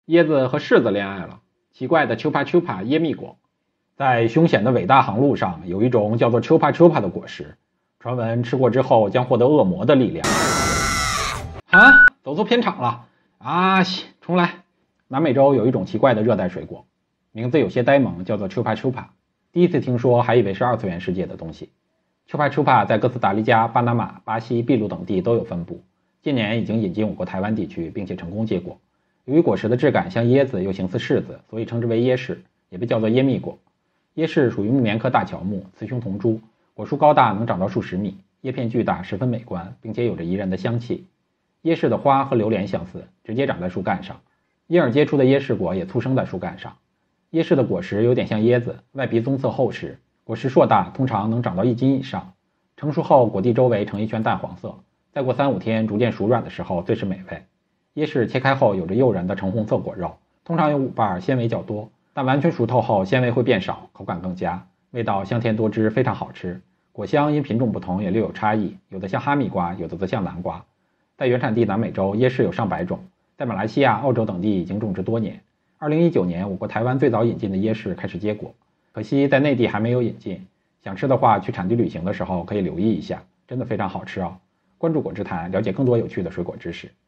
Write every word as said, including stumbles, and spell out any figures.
椰子和柿子恋爱了，奇怪的 Chupa Chupa 椰蜜果。在凶险的伟大航路上，有一种叫做 Chupa Chupa 的果实，传闻吃过之后将获得恶魔的力量。啊，走错片场了啊！重来。南美洲有一种奇怪的热带水果，名字有些呆萌，叫做 Chupa Chupa。第一次听说还以为是二次元世界的东西。Chupa Chupa 在哥斯达黎加、巴拿马、巴西、秘鲁等地都有分布，近年已经引进我国台湾地区，并且成功结果。由于果实的质感像椰子又形似柿子，所以称之为椰柿，也被叫做椰蜜果。椰柿属于木棉科大乔木，雌雄同株，果树高大，能长到数十米，叶片巨大，十分美观，并且有着宜人的香气。椰柿的花和榴莲相似，直接长在树干上，因而结出的椰柿果也粗生在树干上。椰柿的果实有点像椰子，外皮棕色厚实，果实硕大，通常能长到一斤以上。成熟后，果蒂周围呈一圈淡黄色，再过三五天逐渐熟软的时候最是美味。椰柿切开后有着诱人的橙红色果肉，通常有五瓣，纤维较多，但完全熟透后纤维会变少，口感更佳，味道香甜多汁，非常好吃。果香因品种不同也略有差异，有的像哈密瓜，有的则像南瓜。在原产地南美洲，椰柿有上百种，在马来西亚、澳洲等地已经种植多年。二零一九年，我国台湾最早引进的椰柿开始结果，可惜在内地还没有引进。想吃的话，去产地旅行的时候可以留意一下，真的非常好吃哦。关注果汁谈，了解更多有趣的水果知识。